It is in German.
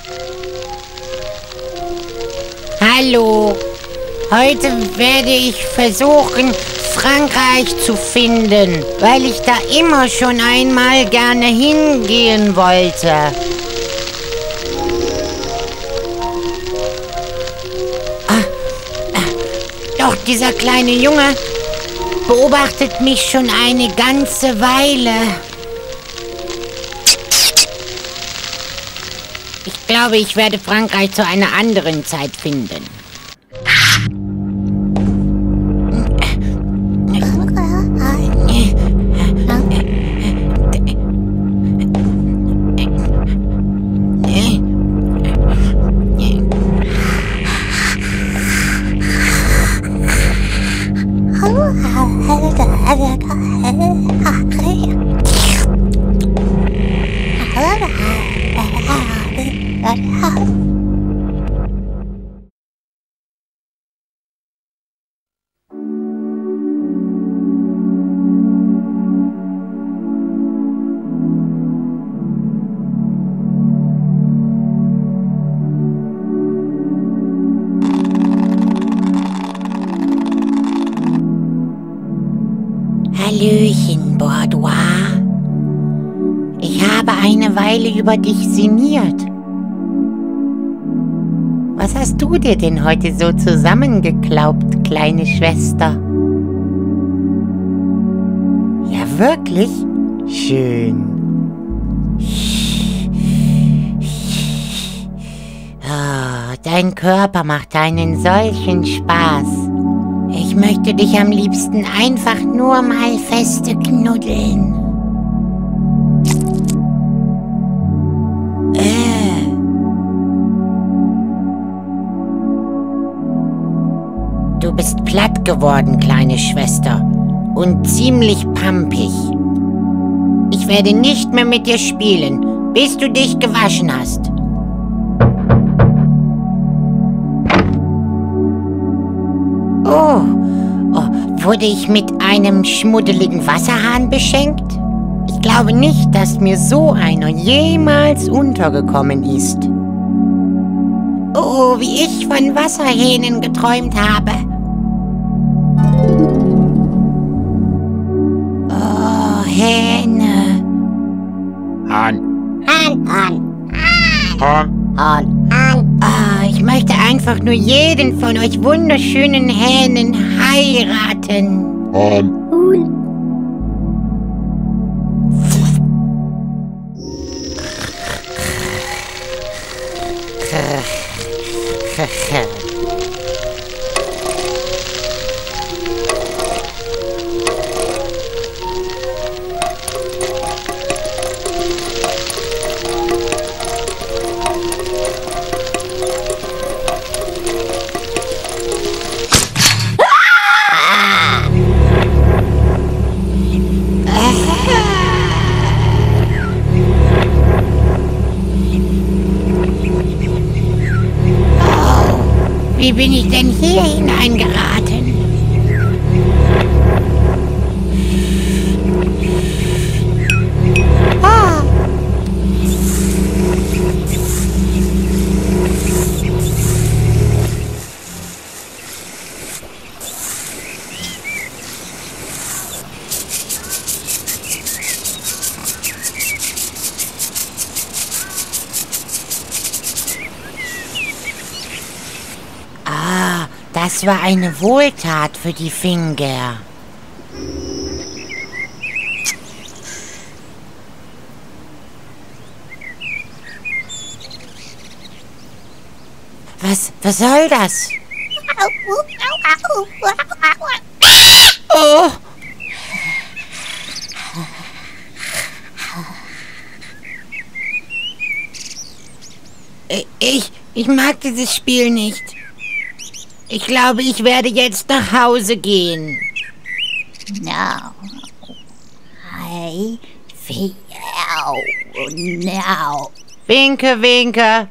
Hallo. Heute werde ich versuchen, Frankreich zu finden, weil ich da immer schon einmal gerne hingehen wollte. Doch dieser kleine Junge beobachtet mich schon eine ganze Weile. Ich glaube, ich werde Frankreich zu einer anderen Zeit finden. Hallöchen, Bordois. Ich habe eine Weile über dich sinniert. Was hast du dir denn heute so zusammengeklaubt, kleine Schwester? Ja, wirklich? Schön. Oh, dein Körper macht einen solchen Spaß. Ich möchte dich am liebsten einfach nur mal feste knuddeln. Du bist platt geworden, kleine Schwester, und ziemlich pampig. Ich werde nicht mehr mit dir spielen, bis du dich gewaschen hast. Oh, wurde ich mit einem schmuddeligen Wasserhahn beschenkt? Ich glaube nicht, dass mir so einer jemals untergekommen ist. Oh, wie ich von Wasserhähnen geträumt habe. Oh, Hähne. Hahn. Hahn, Hahn. Hahn. Hahn. Ah, ich möchte einfach nur jeden von euch wunderschönen Hähnen heiraten. Hahn. Wie bin ich denn hier hineingeraten? Ah. Das war eine Wohltat für die Finger. Was soll das? Oh! Ich mag dieses Spiel nicht. Ich glaube, ich werde jetzt nach Hause gehen. No. I feel now. Winke, winke.